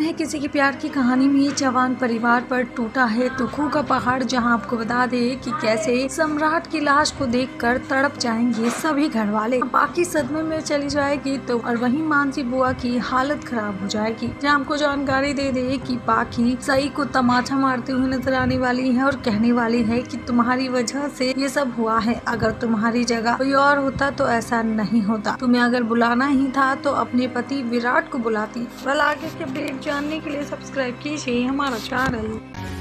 है किसी की प्यार की कहानी में जवान परिवार पर टूटा है दुखों का पहाड़। जहां आपको बता दे कि कैसे सम्राट की लाश को देखकर तड़प जाएंगे सभी घर वाले, बाकी सदमे में चली जाएगी तो और वहीं मानसी बुआ की हालत खराब हो जाएगी। जहां हमको जानकारी दे दे कि पाखी सई को तमाचा मारते हुए नजर आने वाली है और कहने वाली है कि तुम्हारी वजह से ये सब हुआ है। अगर तुम्हारी जगह कोई और होता तो ऐसा नहीं होता। तुम्हें अगर बुलाना ही था तो अपने पति विराट को बुलाती। कल आगे के अपडेट जानने के लिए सब्सक्राइब कीजिए हमारा चैनल।